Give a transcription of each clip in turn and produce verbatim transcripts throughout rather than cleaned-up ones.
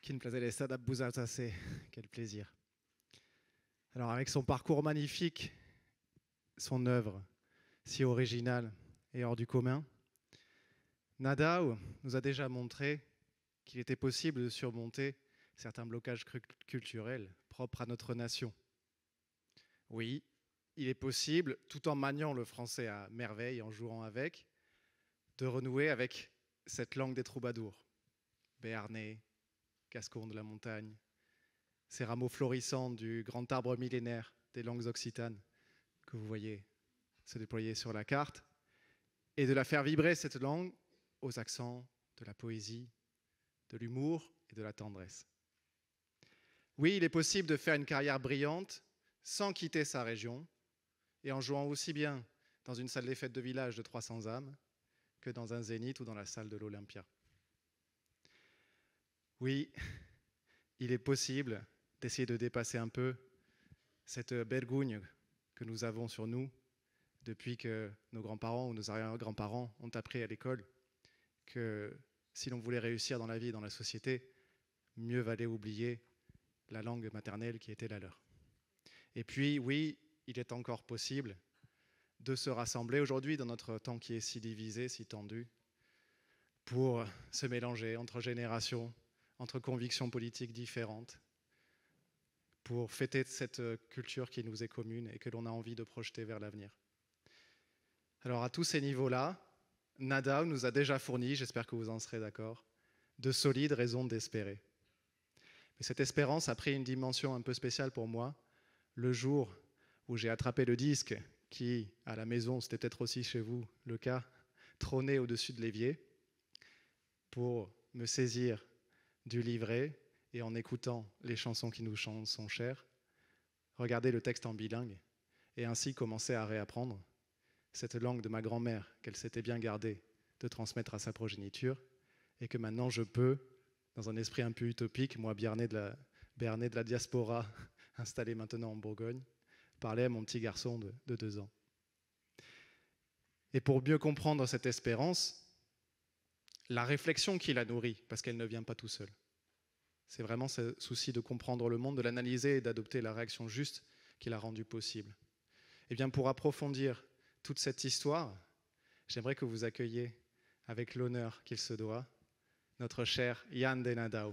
Quel plaisir estar abusarse, quel plaisir. Alors avec son parcours magnifique, son œuvre si originale et hors du commun, Nadao nous a déjà montré qu'il était possible de surmonter certains blocages culturels propres à notre nation. Oui, il est possible, tout en maniant le français à merveille, en jouant avec, de renouer avec cette langue des troubadours, béarnais, gascon de la montagne, ces rameaux florissants du grand arbre millénaire des langues occitanes que vous voyez se déployer sur la carte, et de la faire vibrer, cette langue, aux accents de la poésie, de l'humour et de la tendresse. Oui, il est possible de faire une carrière brillante sans quitter sa région et en jouant aussi bien dans une salle des fêtes de village de trois cents âmes que dans un zénith ou dans la salle de l'Olympia. Oui, il est possible d'essayer de dépasser un peu cette bergougne que nous avons sur nous depuis que nos grands-parents ou nos arrière-grands-parents ont appris à l'école que si l'on voulait réussir dans la vie et dans la société, mieux valait oublier la langue maternelle qui était la leur. Et puis, oui, il est encore possible de se rassembler aujourd'hui dans notre temps qui est si divisé, si tendu, pour se mélanger entre générations, entre convictions politiques différentes, pour fêter cette culture qui nous est commune et que l'on a envie de projeter vers l'avenir. Alors à tous ces niveaux-là, Nadao nous a déjà fourni, j'espère que vous en serez d'accord, de solides raisons d'espérer. Mais cette espérance a pris une dimension un peu spéciale pour moi, le jour où j'ai attrapé le disque qui, à la maison, c'était peut-être aussi chez vous le cas, trônait au-dessus de l'évier, pour me saisir du livret et en écoutant les chansons qui nous sont chères, regarder le texte en bilingue et ainsi commencer à réapprendre cette langue de ma grand-mère qu'elle s'était bien gardée de transmettre à sa progéniture et que maintenant je peux, dans un esprit un peu utopique, moi béarnais de la, béarnais de la diaspora installé maintenant en Bourgogne, parler à mon petit garçon de, de deux ans. Et pour mieux comprendre cette espérance, la réflexion qui la nourrit, parce qu'elle ne vient pas tout seul, c'est vraiment ce souci de comprendre le monde, de l'analyser et d'adopter la réaction juste qui l'a rendu possible. Et bien pour approfondir toute cette histoire, j'aimerais que vous accueilliez avec l'honneur qu'il se doit notre cher Jan de Nadao.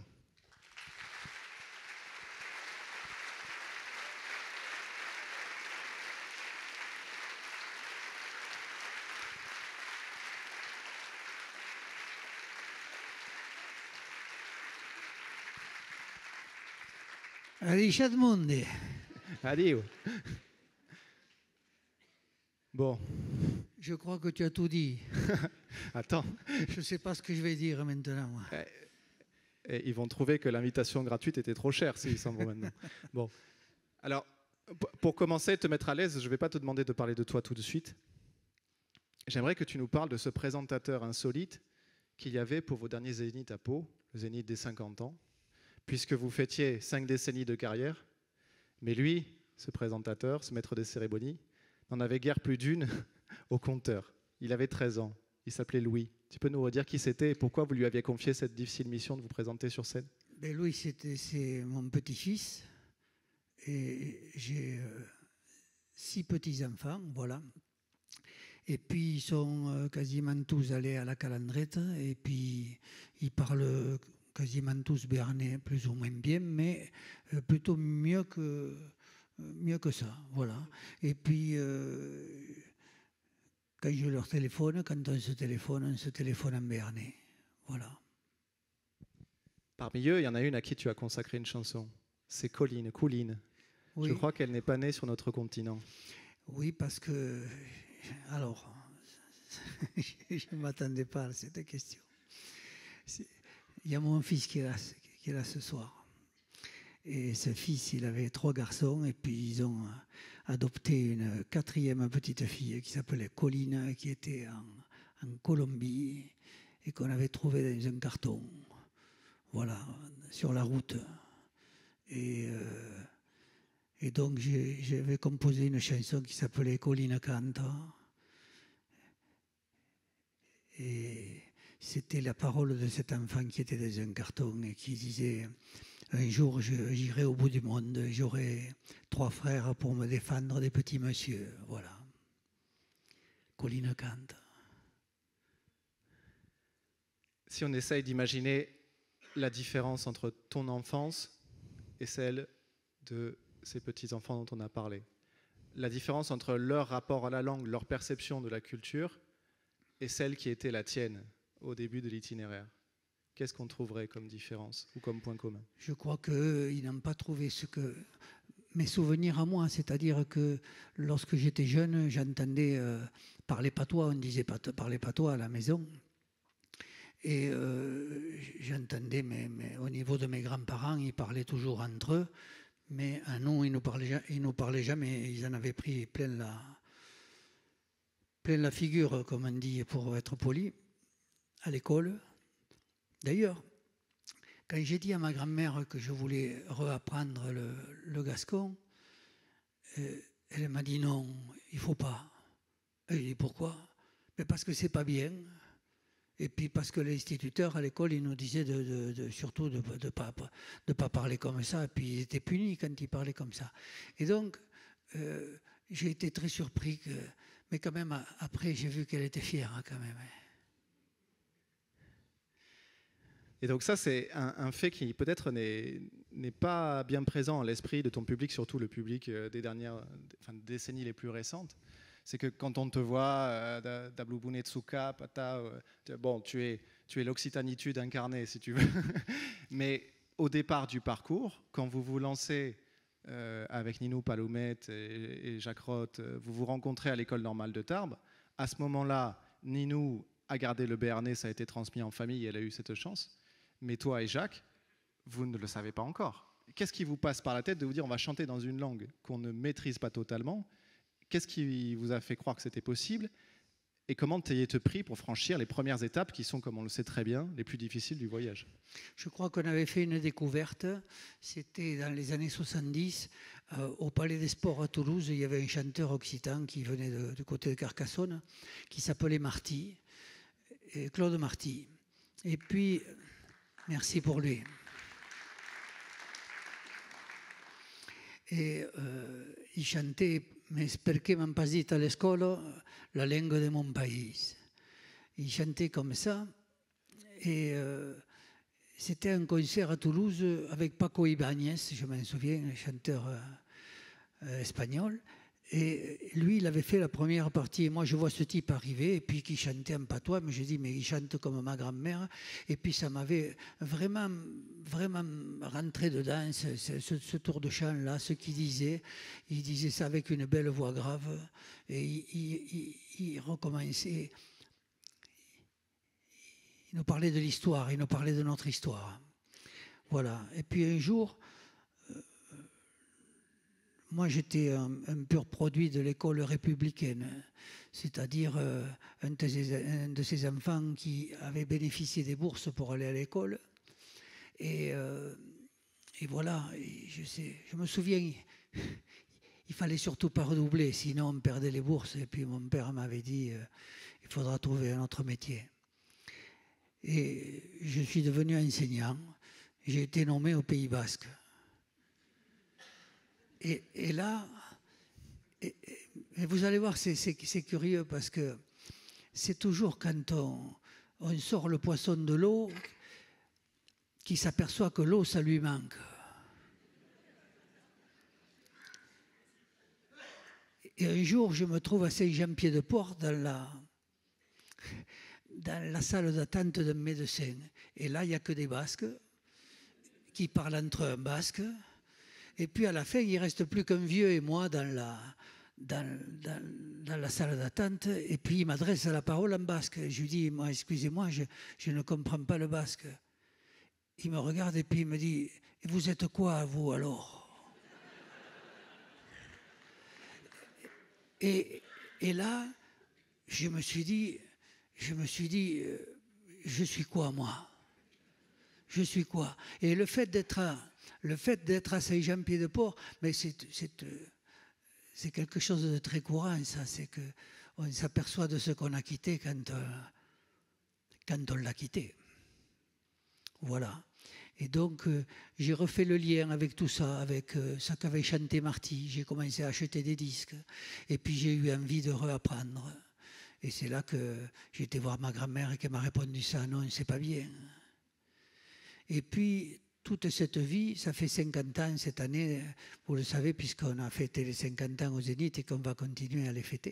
Adieu Edmundi. Adieu. Bon. Je crois que tu as tout dit. Attends. Je ne sais pas ce que je vais dire maintenant. Moi. Et, et ils vont trouver que l'invitation gratuite était trop chère s'ils s'en vont maintenant. Bon. Alors, pour commencer, te mettre à l'aise, je ne vais pas te demander de parler de toi tout de suite. J'aimerais que tu nous parles de ce présentateur insolite qu'il y avait pour vos derniers zéniths à Pau, le zénith des cinquante ans, puisque vous fêtiez cinq décennies de carrière. Mais lui, ce présentateur, ce maître des cérémonies, n'en avait guère plus d'une au compteur. Il avait treize ans. Il s'appelait Louis. Tu peux nous redire qui c'était et pourquoi vous lui aviez confié cette difficile mission de vous présenter sur scène? Ben Louis, c'était, c'est mon petit-fils. Et j'ai euh, six petits-enfants, voilà. Et puis, ils sont euh, quasiment tous allés à la Calandrette. Et puis, ils parlent quasiment tous béarnais, plus ou moins bien, mais euh, plutôt mieux que... mieux que ça, voilà. Et puis, euh, quand je leur téléphone, quand on se téléphone, on se téléphone en béarnais, voilà. Parmi eux, il y en a une à qui tu as consacré une chanson. C'est Colline, Couline. Oui. Je crois qu'elle n'est pas née sur notre continent. Oui, parce que... Alors, je ne m'attendais pas à cette question. Il y a mon fils qui est là, qui est là ce soir. Et ce fils, il avait trois garçons, et puis ils ont adopté une quatrième petite fille qui s'appelait Colline, qui était en, en Colombie, et qu'on avait trouvée dans un carton, voilà, sur la route. Et, euh, et donc j'avais composé une chanson qui s'appelait Colline Canta. Et c'était la parole de cet enfant qui était dans un carton et qui disait « Un jour, j'irai au bout du monde, j'aurai trois frères pour me défendre des petits messieurs. » Voilà. Colline Kant. Si on essaye d'imaginer la différence entre ton enfance et celle de ces petits-enfants dont on a parlé, la différence entre leur rapport à la langue, leur perception de la culture et celle qui était la tienne au début de l'itinéraire, qu'est-ce qu'on trouverait comme différence ou comme point commun? Je crois qu'ils n'ont pas trouvé ce que... mes souvenirs à moi, c'est-à-dire que lorsque j'étais jeune, j'entendais euh, parler patois, on disait pat parler patois à la maison. Et euh, j'entendais, mais, mais au niveau de mes grands-parents, ils parlaient toujours entre eux, mais à nous, ils ne nous parlaient, ils nous parlaient jamais. Ils en avaient pris plein la, plein la figure, comme on dit, pour être poli, à l'école. D'ailleurs, quand j'ai dit à ma grand-mère que je voulais réapprendre le, le gascon, euh, elle m'a dit non, il ne faut pas. Et j'ai dit pourquoi? Mais parce que c'est pas bien. Et puis parce que l'instituteur à l'école, il nous disait de, de, de, surtout de ne de pas, de pas parler comme ça. Et puis il était puni quand il parlait comme ça. Et donc, euh, j'ai été très surpris. Que, mais quand même, après, j'ai vu qu'elle était fière hein, quand même. Et donc ça, c'est un, un fait qui peut-être n'est pas bien présent à l'esprit de ton public, surtout le public des dernières enfin, des décennies les plus récentes. C'est que quand on te voit, euh, Dablubunetsuka, Pata, euh, bon, tu es, tu es l'occitanitude incarnée, si tu veux. Mais au départ du parcours, quand vous vous lancez euh, avec Ninou Paloumet et, et Jacques Roth, vous vous rencontrez à l'école normale de Tarbes. À ce moment-là, Ninou a gardé le béarnais, ça a été transmis en famille, elle a eu cette chance. Mais toi et Jacques, vous ne le savez pas encore. Qu'est-ce qui vous passe par la tête de vous dire on va chanter dans une langue qu'on ne maîtrise pas totalement? Qu'est-ce qui vous a fait croire que c'était possible? Et comment t'es pris pour franchir les premières étapes qui sont, comme on le sait très bien, les plus difficiles du voyage? Je crois qu'on avait fait une découverte. C'était dans les années soixante-dix. Euh, au Palais des Sports à Toulouse, il y avait un chanteur occitan qui venait de, du côté de Carcassonne, qui s'appelait Marty, et Claude Marty. Et puis, merci pour lui. Et euh, il chantait « Mais perché m'han pas dit à l'école la langue de mon pays ?» Il chantait comme ça. Et euh, c'était un concert à Toulouse avec Paco Ibáñez, je m'en souviens, un chanteur euh, espagnol. Et lui, il avait fait la première partie. Et moi, je vois ce type arriver, et puis qui chantait en patois. Mais je dis, mais il chante comme ma grand-mère. Et puis, ça m'avait vraiment, vraiment rentré dedans, ce, ce, ce tour de chant-là, ce qu'il disait. Il disait ça avec une belle voix grave. Et il, il, il, il recommençait. Il nous parlait de l'histoire, il nous parlait de notre histoire. Voilà. Et puis, un jour... Moi, j'étais un, un pur produit de l'école républicaine, c'est-à-dire euh, un, un de ces enfants qui avait bénéficié des bourses pour aller à l'école. Et, euh, et voilà, et je, sais, je me souviens, il fallait surtout pas redoubler, sinon on perdait les bourses. Et puis mon père m'avait dit, euh, il faudra trouver un autre métier. Et je suis devenu enseignant. J'ai été nommé au Pays Basque. Et, et là, et, et vous allez voir, c'est curieux parce que c'est toujours quand on, on sort le poisson de l'eau qu'il s'aperçoit que l'eau, ça lui manque. Et un jour, je me trouve à Saint-Jean-Pied-de-Port dans la, dans la salle d'attente d'un médecin. Et là, il n'y a que des Basques qui parlent entre eux en basque. Et puis à la fin, il ne reste plus qu'un vieux et moi dans la, dans, dans, dans la salle d'attente. Et puis il m'adresse la parole en basque. Je lui dis, moi, excusez-moi, je, je ne comprends pas le basque. Il me regarde et puis il me dit, vous êtes quoi, vous, alors? et, et là, je me suis dit, je me suis dit, je suis quoi, moi? Je suis quoi? Et le fait d'être à, le fait d'être à Saint-Jean-Pied-de-Port, mais c'est quelque chose de très courant, ça. C'est qu'on s'aperçoit de ce qu'on a quitté quand, euh, quand on l'a quitté. Voilà. Et donc, euh, j'ai refait le lien avec tout ça, avec euh, ce qu'avait chanté Marty. J'ai commencé à acheter des disques. Et puis, j'ai eu envie de réapprendre. Et c'est là que j'ai été voir ma grand-mère et qu'elle m'a répondu ça. Non, c'est pas bien. Et puis, toute cette vie, ça fait cinquante ans cette année, vous le savez, puisqu'on a fêté les cinquante ans au Zénith et qu'on va continuer à les fêter.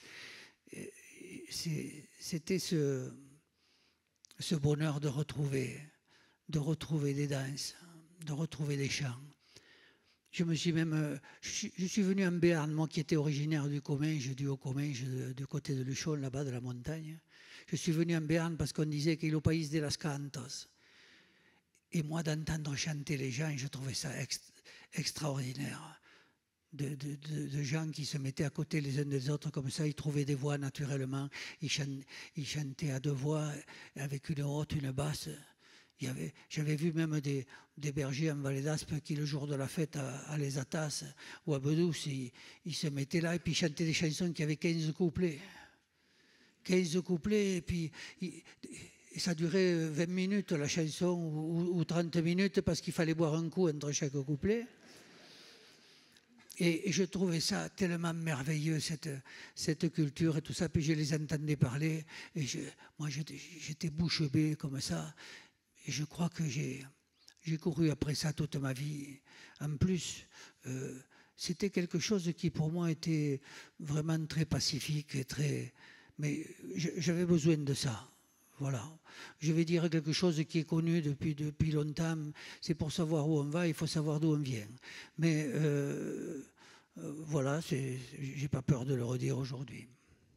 C'était ce, ce bonheur de retrouver, de retrouver des danses, de retrouver des chants. Je me suis même, je suis, je suis venu en Béarn, moi qui étais originaire du Comminges, du Haut-Comminges, du côté de Luchon, là-bas de la montagne. Je suis venu en Béarn parce qu'on disait qu'il est au pays de las Cantos. Et moi, d'entendre chanter les gens, je trouvais ça ext extraordinaire. De, de, de, de gens qui se mettaient à côté les uns des autres comme ça, ils trouvaient des voix naturellement. Ils, chan ils chantaient à deux voix, avec une haute, une basse. J'avais vu même des, des bergers en Vallée d'Aspe qui, le jour de la fête à, à Les Atas ou à Bedouce, ils, ils se mettaient là et puis chantaient des chansons qui avaient quinze couplets. quinze couplets, et puis... Ils, Et ça durait vingt minutes la chanson ou, ou trente minutes parce qu'il fallait boire un coup entre chaque couplet. Et, et je trouvais ça tellement merveilleux, cette, cette culture et tout ça. Puis je les entendais parler et je, moi j'étais bouche bée comme ça. Et je crois que j'ai couru après ça toute ma vie. En plus, euh, c'était quelque chose qui pour moi était vraiment très pacifique et très... Mais j'avais besoin de ça. Voilà. Je vais dire quelque chose qui est connu depuis, depuis longtemps. C'est pour savoir où on va, il faut savoir d'où on vient. Mais euh, euh, voilà, j'ai pas peur de le redire aujourd'hui.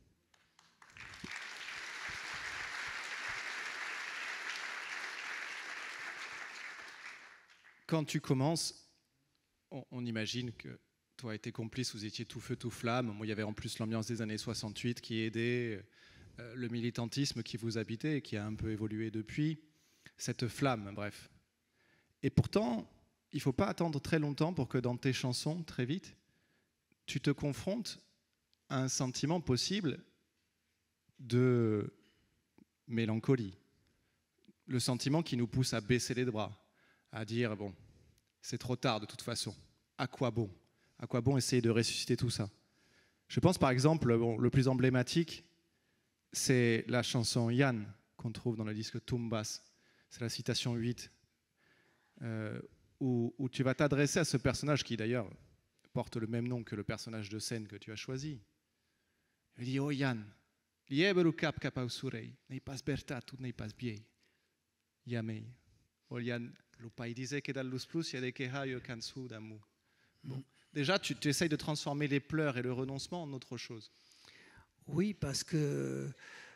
Quand tu commences, on, on imagine que toi et tes complices, vous étiez tout feu, tout flamme. Moi, il y avait en plus l'ambiance des années soixante-huit qui aidait... le militantisme qui vous habitait et qui a un peu évolué depuis, cette flamme, bref. Et pourtant, il ne faut pas attendre très longtemps pour que dans tes chansons, très vite, tu te confrontes à un sentiment possible de mélancolie. Le sentiment qui nous pousse à baisser les bras, à dire, bon, c'est trop tard de toute façon. À quoi bon? À quoi bon essayer de ressusciter tout ça? Je pense par exemple, bon, le plus emblématique, c'est la chanson Yann qu'on trouve dans le disque Tumbas. C'est la citation huit, euh, où, où tu vas t'adresser à ce personnage qui d'ailleurs porte le même nom que le personnage de scène que tu as choisi. Il dit: Oh Yann, lieberu cap capausurei, nei pas bertatu, nei pas biei. Yamei. Oh Yann, lo pai disait que dans l'usplus y a des quehaio cansu d'amour. Bon. Déjà, tu, tu essayes de transformer les pleurs et le renoncement en autre chose. Oui, parce que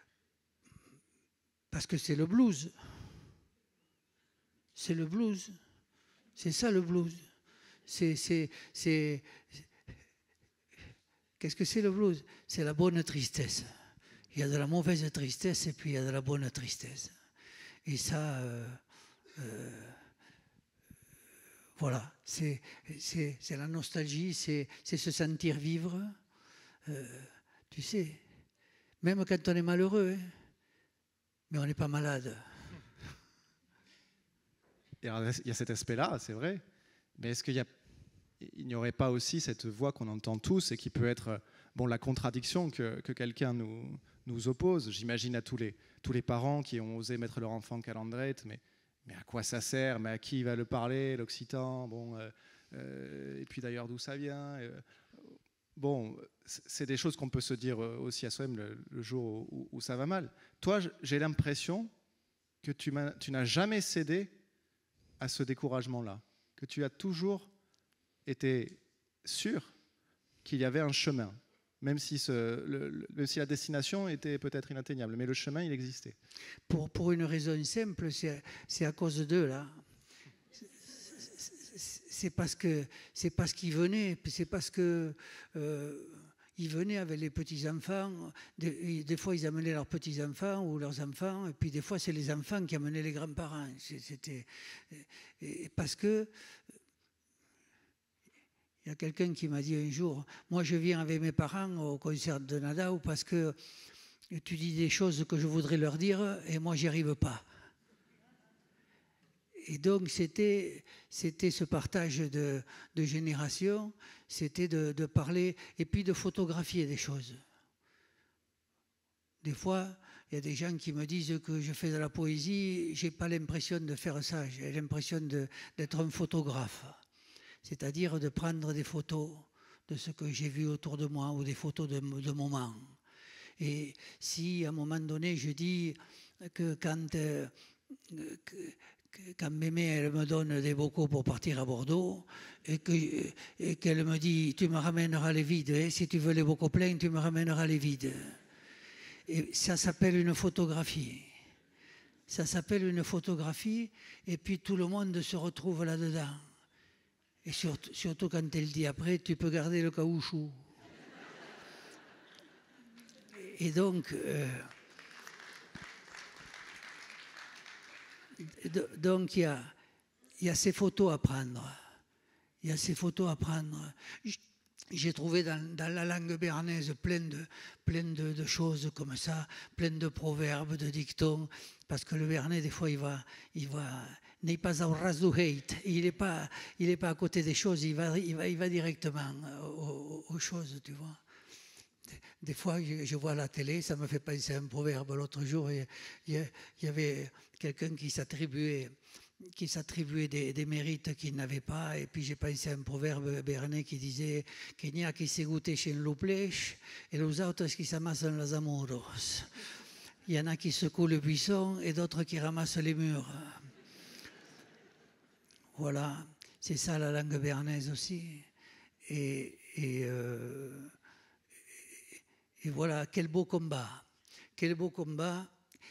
parce que c'est le blues. C'est le blues. C'est ça le blues. C'est c'est c'est qu'est-ce que c'est le blues? C'est la bonne tristesse. Il y a de la mauvaise tristesse et puis il y a de la bonne tristesse. Et ça, euh, euh, voilà, c'est c'est c'est la nostalgie, c'est c'est se sentir vivre. Euh, Tu sais, même quand on est malheureux, hein, mais on n'est pas malade. Il y a cet aspect-là, c'est vrai. Mais est-ce qu'il n'y aurait pas aussi cette voix qu'on entend tous et qui peut être bon, la contradiction que, que quelqu'un nous, nous oppose? J'imagine à tous les, tous les parents qui ont osé mettre leur enfant en calandrette, mais, mais à quoi ça sert? Mais à qui va le parler? L'occitan? Bon, euh, euh, et puis d'ailleurs, d'où ça vient? euh, Bon, c'est des choses qu'on peut se dire aussi à soi-même le, le jour où, où ça va mal. Toi, j'ai l'impression que tu n'as jamais cédé à ce découragement-là, que tu as toujours été sûr qu'il y avait un chemin, même si, ce, le, le, même si la destination était peut-être inatteignable, mais le chemin, il existait. Pour, pour une raison simple, c'est à cause d'eux, là. C'est parce que c'est parce qu'ils venaient, c'est parce que euh, ils venaient avec les petits enfants. Des, des fois, ils amenaient leurs petits enfants ou leurs enfants, et puis des fois, c'est les enfants qui amenaient les grands-parents. C'était parce que il y a quelqu'un qui m'a dit un jour, moi, je viens avec mes parents au concert de Nadao parce que tu dis des choses que je voudrais leur dire et moi, j'y arrive pas. Et donc, c'était ce partage de, de génération, c'était de, de parler et puis de photographier des choses. Des fois, il y a des gens qui me disent que je fais de la poésie, je n'ai pas l'impression de faire ça, j'ai l'impression d'être un photographe. C'est-à-dire de prendre des photos de ce que j'ai vu autour de moi ou des photos de, de moments. Et si à un moment donné, je dis que quand... Euh, que, Quand Mémé, elle me donne des bocaux pour partir à Bordeaux et qu'elle et qu'elle me dit « tu me ramèneras les vides, hein, si tu veux les bocaux pleins, tu me ramèneras les vides ». Et ça s'appelle une photographie. Ça s'appelle une photographie et puis tout le monde se retrouve là-dedans. Et surtout, surtout quand elle dit après « tu peux garder le caoutchouc ». Et donc... Euh, Donc, il y a, il y a ces photos à prendre. Il y a ces photos à prendre. J'ai trouvé dans, dans la langue béarnaise plein, de, plein de, de choses comme ça, plein de proverbes, de dictons, parce que le béarnais, des fois, il va... Il va n'est pas au ras du hate, il n'est pas, il n'est pas à côté des choses, il va, il va, il va directement aux, aux choses, tu vois. Des fois, je, je vois la télé, ça me fait penser à un proverbe. L'autre jour, il, il y avait quelqu'un qui s'attribuait qui s'attribuait des, des mérites qu'il n'avait pas. Et puis j'ai pensé à un proverbe béarnais qui disait qu'il n'y a qui s'est goûté chez le plèche et les autres qui s'amassent les amoureux. Il y en a qui secouent le buisson et d'autres qui ramassent les murs. Voilà, c'est ça la langue béarnaise aussi. Et... et euh, Et voilà, quel beau combat. Quel beau combat.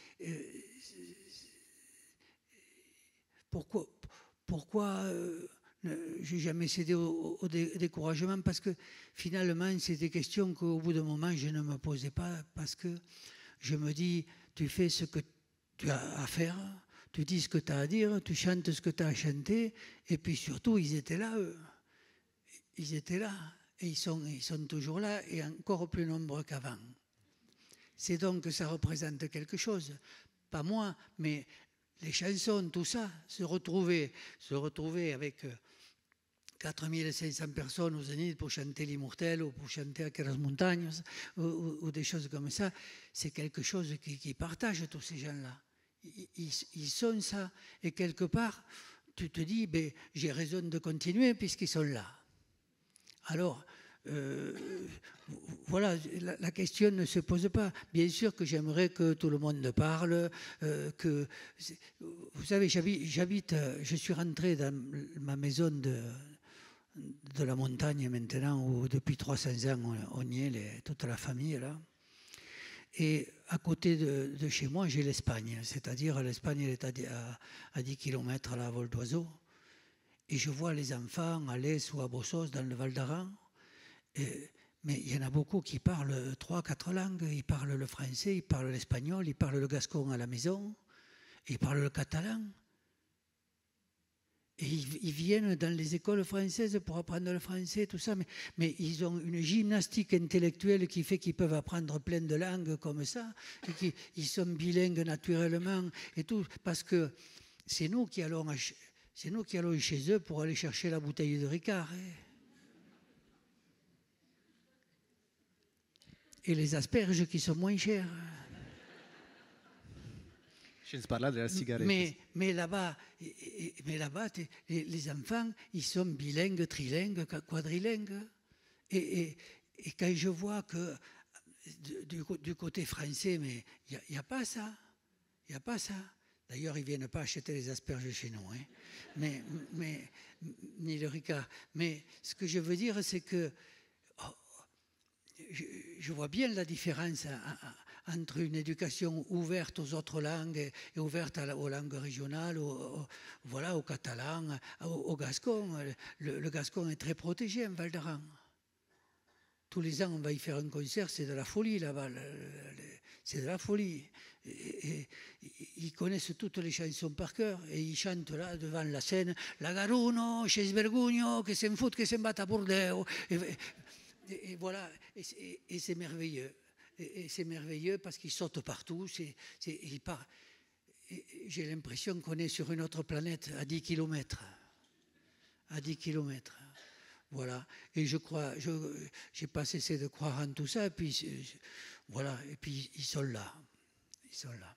Pourquoi, pourquoi euh, j'ai jamais cédé au, au découragement? Parce que finalement, c'est des questions qu'au bout d'un moment, je ne me posais pas. Parce que je me dis, tu fais ce que tu as à faire, tu dis ce que tu as à dire, tu chantes ce que tu as à chanter. Et puis surtout, ils étaient là, eux. Ils étaient là. Et ils sont, ils sont toujours là et encore plus nombreux qu'avant. C'est donc que ça représente quelque chose. Pas moi, mais les chansons, tout ça, se retrouver, se retrouver avec quatre mille cinq cents personnes au Zénith pour chanter l'Immortel ou pour chanter Aqueras Montagnes ou, ou, ou des choses comme ça, c'est quelque chose qui, qui partage tous ces gens-là. Ils, ils, ils sont ça. Et quelque part, tu te dis, ben, j'ai raison de continuer puisqu'ils sont là. Alors, euh, voilà, la, la question ne se pose pas. Bien sûr que j'aimerais que tout le monde parle, euh, que... Vous savez, j'habite, je suis rentré dans ma maison de, de la montagne maintenant, où depuis trois cents ans, on, on y est, les, toute la famille là. Et à côté de, de chez moi, j'ai l'Espagne, c'est-à-dire l'Espagne est à, à, à dix kilomètres à la vol d'oiseau. Et je vois les enfants à l'Est ou à Bossos, dans le Val d'Aran. Mais il y en a beaucoup qui parlent trois, quatre langues. Ils parlent le français, ils parlent l'espagnol, ils parlent le gascon à la maison, ils parlent le catalan. Et ils, ils viennent dans les écoles françaises pour apprendre le français, tout ça. Mais, mais ils ont une gymnastique intellectuelle qui fait qu'ils peuvent apprendre plein de langues comme ça. Et qui, ils sont bilingues naturellement et tout. Parce que c'est nous qui allons... C'est nous qui allons chez eux pour aller chercher la bouteille de Ricard. Et les asperges qui sont moins chères. Je ne parle pas de la cigarette. Mais, mais là-bas, mais là-bas les, les enfants, ils sont bilingues, trilingues, quadrilingues. Et, et, et quand je vois que du, du côté français, mais il n'y a, a pas ça. Il n'y a pas ça. D'ailleurs, ils ne viennent pas acheter les asperges chez nous, hein. mais, mais, ni le Ricard. Mais ce que je veux dire, c'est que oh, je, je vois bien la différence entre une éducation ouverte aux autres langues et ouverte à la, aux langues régionales, au, au, voilà, au catalan, au, au gascon. Le, le gascon est très protégé en Val d'Aran. Tous les ans, on va y faire un concert, c'est de la folie là-bas. C'est de la folie. Et, et, ils connaissent toutes les chansons par cœur et ils chantent là devant la scène la Garuno, chez Bergugno, que s'en fout, que s'en batte à Bordeaux. Et, et, et voilà, et, et c'est merveilleux. et, et c'est merveilleux parce qu'il saute partout. C'est, c'est, il part. J'ai l'impression qu'on est sur une autre planète à dix kilomètres. À dix kilomètres. Voilà. Et je crois, je n'ai pas cessé de croire en tout ça. Et puis, voilà. Et puis, ils sont là. Ils sont là.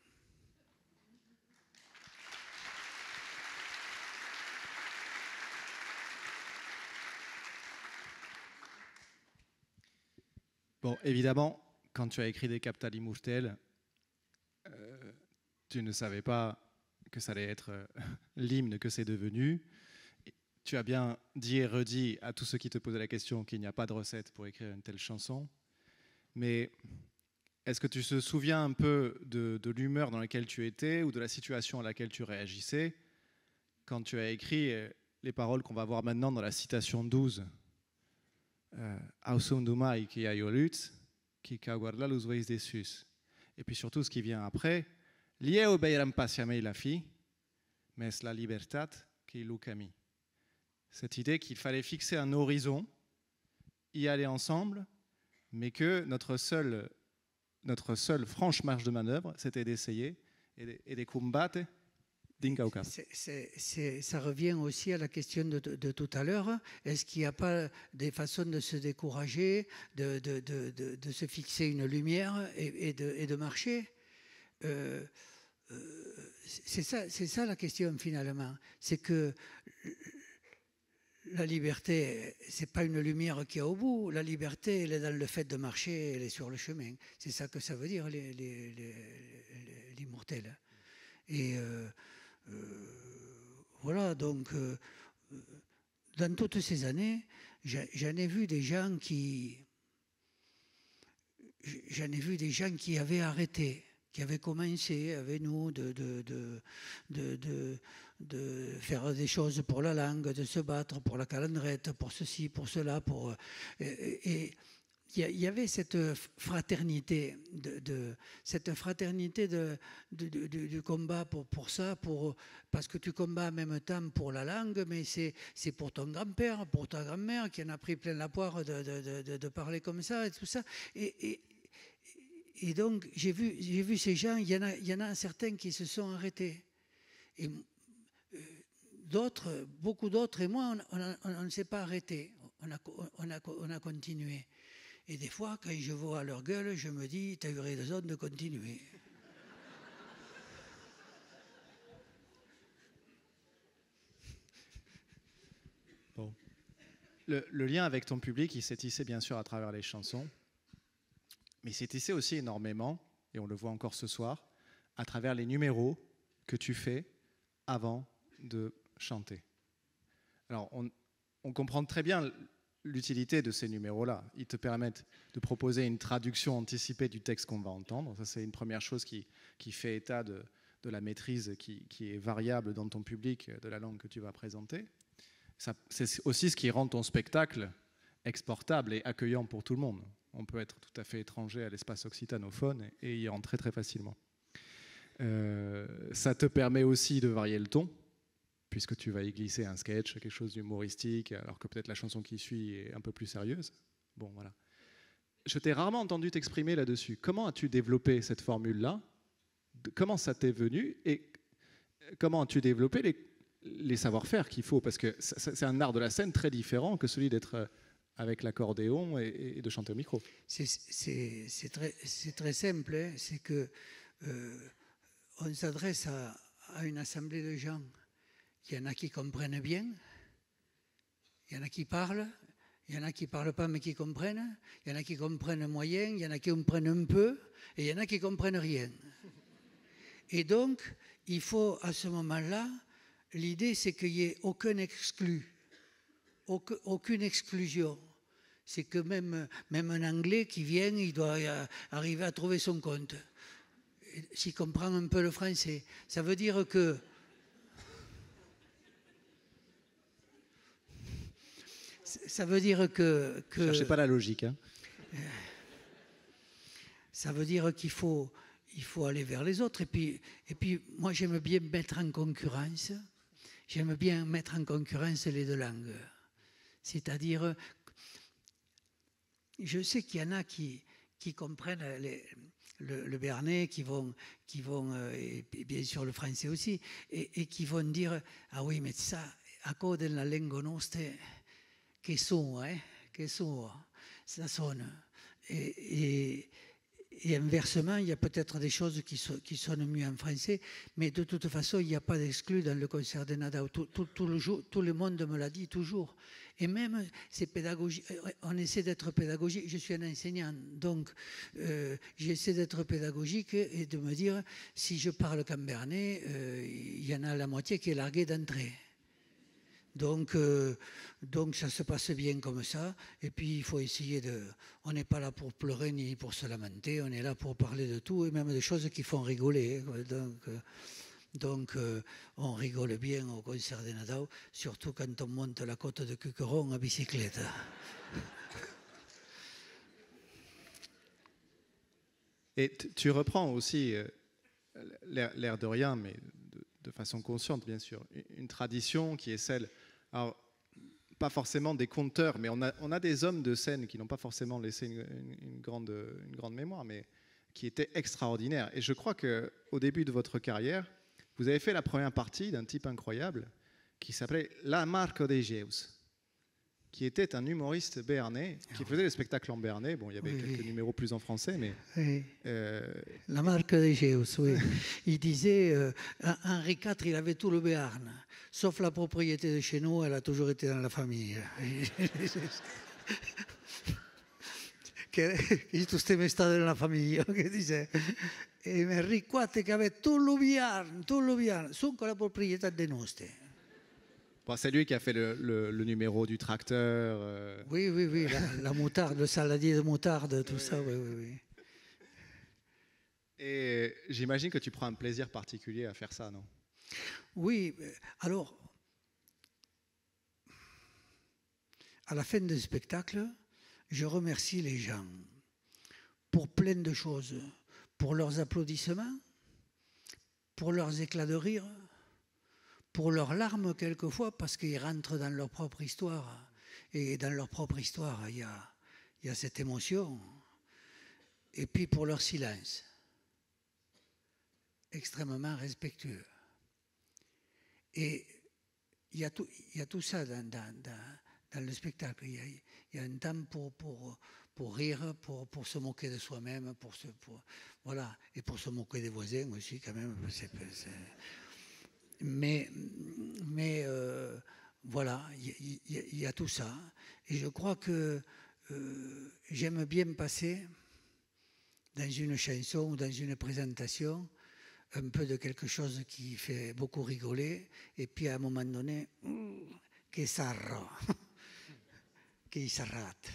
Bon, évidemment, quand tu as écrit des Captali Mortels, euh, tu ne savais pas que ça allait être euh, l'hymne que c'est devenu. Tu as bien dit et redit à tous ceux qui te posaient la question qu'il n'y a pas de recette pour écrire une telle chanson. Mais est-ce que tu te souviens un peu de, de l'humeur dans laquelle tu étais ou de la situation à laquelle tu réagissais quand tu as écrit les paroles qu'on va voir maintenant dans la citation douze Au som do mai que há olhos, que caguarda los veis de sus. Et puis surtout ce qui vient après, lié au beiram passiamei la fi, mais la libertad que lu cami. Cette idée qu'il fallait fixer un horizon, y aller ensemble, mais que notre seule, notre seule franche marge de manœuvre, c'était d'essayer et de, et de combattre d'incauca. C'est, c'est, c'est, ça revient aussi à la question de, de, de tout à l'heure. Est-ce qu'il n'y a pas des façons de se décourager, de, de, de, de, de se fixer une lumière et, et, de, et de marcher euh, euh, c'est, ça, c'est ça la question finalement. C'est que la liberté, c'est pas une lumière qui est au bout. La liberté, elle est dans le fait de marcher, elle est sur le chemin. C'est ça que ça veut dire, les, les, les, l'immortel. Et euh, euh, voilà, donc, euh, dans toutes ces années, j'en ai vu des gens qui... J'en ai vu des gens qui avaient arrêté, qui avaient commencé avec nous de... de, de, de, de de faire des choses pour la langue, de se battre pour la calendrette, pour ceci, pour cela. Pour, et il y avait cette fraternité, de, de, cette fraternité de, de, de, de, du combat pour, pour ça, pour, parce que tu combats en même temps pour la langue, mais c'est, c'est pour ton grand-père, pour ta grand-mère qui en a pris plein la poire de, de, de, de parler comme ça et tout ça. Et, et, et donc, j'ai vu, j'ai vu ces gens, il y en a, il y en a certains qui se sont arrêtés. Et d'autres, beaucoup d'autres, et moi, on ne s'est pas arrêté, on a, on, a, on a continué. Et des fois, quand je vois leur gueule, je me dis, t'as eu raison de continuer. Bon. Le, le lien avec ton public, il s'est tissé bien sûr à travers les chansons, mais il s'est tissé aussi énormément, et on le voit encore ce soir, à travers les numéros que tu fais avant de chanter. Alors, on, on comprend très bien l'utilité de ces numéros-là. Ils te permettent de proposer une traduction anticipée du texte qu'on va entendre. Ça, c'est une première chose qui, qui fait état de, de la maîtrise qui, qui est variable dans ton public de la langue que tu vas présenter. Ça, c'est aussi ce qui rend ton spectacle exportable et accueillant pour tout le monde. On peut être tout à fait étranger à l'espace occitanophone et y rentrer très facilement. Euh, ça te permet aussi de varier le ton, puisque tu vas y glisser un sketch, quelque chose d'humoristique, alors que peut-être la chanson qui suit est un peu plus sérieuse. Bon, voilà. Je t'ai rarement entendu t'exprimer là-dessus. Comment as-tu développé cette formule-là ? Comment ça t'est venu ? Et comment as-tu développé les, les savoir-faire qu'il faut ? Parce que c'est un art de la scène très différent que celui d'être avec l'accordéon et, et de chanter au micro. C'est, c'est, c'est, très, c'est très simple. Hein. C'est que euh, on s'adresse à, à une assemblée de gens. Il y en a qui comprennent bien, il y en a qui parlent, il y en a qui ne parlent pas mais qui comprennent, il y en a qui comprennent moyen, il y en a qui comprennent un peu, et il y en a qui ne comprennent rien. Et donc, il faut à ce moment-là, l'idée c'est qu'il n'y ait aucun exclu, aucune exclusion. C'est que même, même un Anglais qui vient, il doit arriver à trouver son compte. S'il comprend un peu le français. Ça veut dire que Ça veut dire que... que cherchez pas la logique. Hein. Ça veut dire qu'il faut, il faut aller vers les autres. Et puis, et puis, moi, j'aime bien mettre en concurrence. J'aime bien mettre en concurrence les deux langues. C'est-à-dire, je sais qu'il y en a qui, qui comprennent les, le, le béarnais, qui vont, qui vont euh, et, et bien sûr le français aussi, et, et qui vont dire ah oui, mais ça, à cause de la langue nostra, che sono, eh, che sono, ça sonne. Et, et, et inversement, il y a peut-être des choses qui, so, qui sonnent mieux en français, mais de toute façon, il n'y a pas d'exclus dans le concert de Nadav. Tout, tout, tout, le jour, tout le monde me l'a dit toujours. Et même, c'est pédagogique. On essaie d'être pédagogique. Je suis un enseignant, donc euh, j'essaie d'être pédagogique et de me dire, si je parle qu'en béarnais, euh, il y en a la moitié qui est larguée d'entrée. Donc, euh, donc ça se passe bien comme ça. Et puis il faut essayer de... On n'est pas là pour pleurer ni pour se lamenter, on est là pour parler de tout et même des choses qui font rigoler. Donc, euh, donc euh, on rigole bien au concert de Nadav, surtout quand on monte la côte de Cuqueron à bicyclette. Et tu reprends aussi, euh, l'air de rien, mais de, de façon consciente bien sûr, une tradition qui est celle... Alors, pas forcément des conteurs, mais on a, on a des hommes de scène qui n'ont pas forcément laissé une, une, une, grande, une grande mémoire, mais qui étaient extraordinaires. Et je crois qu'au début de votre carrière, vous avez fait la première partie d'un type incroyable qui s'appelait La Marca de Zeus, qui était un humoriste béarnais, qui faisait des spectacles en béarnais. Bon, il y avait oui, quelques oui. numéros plus en français, mais... Oui. Euh... La Marca de Zeus, oui. Il disait, euh, Henri quatre, il avait tout le Béarn, sauf la propriété de chez nous, elle a toujours été dans la famille. Che tu stai stato nella famiglia, che dice, e Henri quatre che aveva tutto il Béarn, tutto il Béarn, solo la propriété de nostre. Bon, c'est lui qui a fait le, le, le numéro du tracteur. Euh... Oui, oui, oui, la, la moutarde, le saladier de moutarde, tout ça, oui, oui, oui. Et j'imagine que tu prends un plaisir particulier à faire ça, non? Oui, alors, à la fin du spectacle, je remercie les gens pour plein de choses, pour leurs applaudissements, pour leurs éclats de rire, pour leurs larmes quelquefois, parce qu'ils rentrent dans leur propre histoire. Et dans leur propre histoire, il y a, il y a cette émotion. Et puis pour leur silence, extrêmement respectueux. Et il y a tout, il y a tout ça dans, dans, dans, dans le spectacle. Il y a, il y a un temps pour, pour, pour rire, pour, pour se moquer de soi-même, pour se, pour, voilà, et pour se moquer des voisins aussi quand même. C'est, c'est, mais mais euh, voilà, il y, y, y a tout ça. Et je crois que euh, j'aime bien passer dans une chanson ou dans une présentation un peu de quelque chose qui fait beaucoup rigoler, et puis à un moment donné, che sarro, che s'arrête.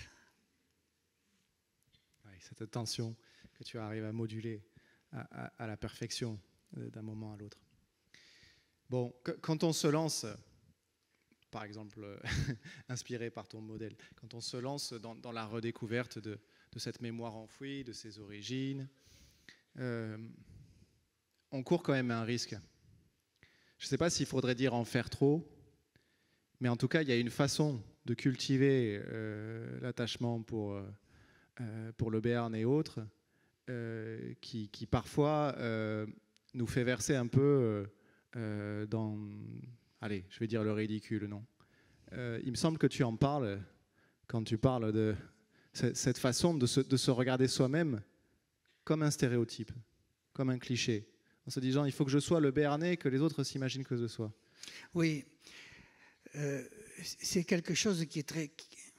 Cette tension que tu arrives à moduler à, à, à la perfection d'un moment à l'autre. Bon, quand on se lance, par exemple, inspiré par ton modèle, quand on se lance dans, dans la redécouverte de, de cette mémoire enfouie, de ses origines, euh, on court quand même un risque. Je ne sais pas s'il faudrait dire en faire trop, mais en tout cas, il y a une façon de cultiver euh, l'attachement pour, euh, pour le Béarn et autres, euh, qui, qui parfois euh, nous fait verser un peu euh, dans, allez, je vais dire le ridicule, non. Euh, il me semble que tu en parles quand tu parles de cette façon de se, de se regarder soi-même comme un stéréotype, comme un cliché, en se disant il faut que je sois le Béarnais que les autres s'imaginent que je sois. Oui, euh, c'est quelque chose qui est très...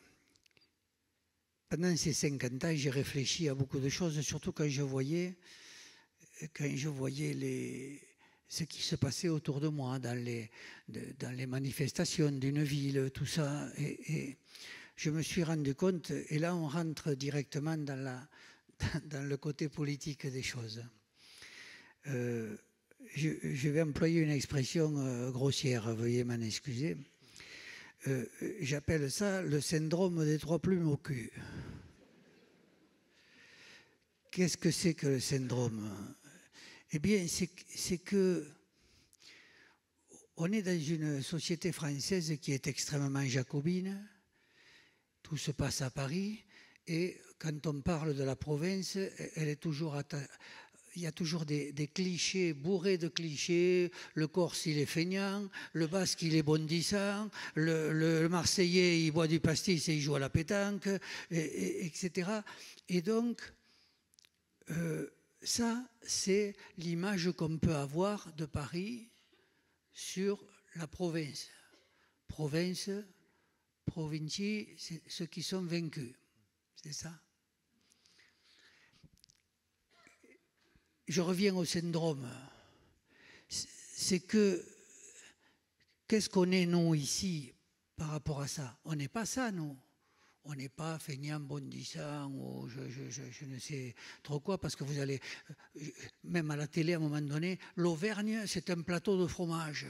Pendant ces cinquante ans, j'ai réfléchi à beaucoup de choses, surtout quand je voyais, quand je voyais les, ce qui se passait autour de moi, dans les, de, dans les manifestations d'une ville, tout ça. Et, et je me suis rendu compte, et là on rentre directement dans, la, dans le côté politique des choses. Euh, je, je vais employer une expression euh, grossière, veuillez m'en excuser. Euh, j'appelle ça le syndrome des trois plumes au cul. Qu'est-ce que c'est que le syndrome? Eh bien, c'est, c'est que on est dans une société française qui est extrêmement jacobine. Tout se passe à Paris. Et quand on parle de la province, elle est toujours atta- il y a toujours des, des clichés, bourrés de clichés. Le Corse, il est feignant. Le Basque, il est bondissant. Le, le, le Marseillais, il boit du pastis et il joue à la pétanque, et, et, etc. Et donc, euh, ça, c'est l'image qu'on peut avoir de Paris sur la province. Province, provinci, c'est ceux qui sont vaincus. C'est ça. Je reviens au syndrome. C'est que, qu'est-ce qu'on est, nous, ici, par rapport à ça? On n'est pas ça, nous. On n'est pas feignant, bondissant, ou je, je, je, je ne sais trop quoi, parce que vous allez, même à la télé, à un moment donné, l'Auvergne, c'est un plateau de fromage.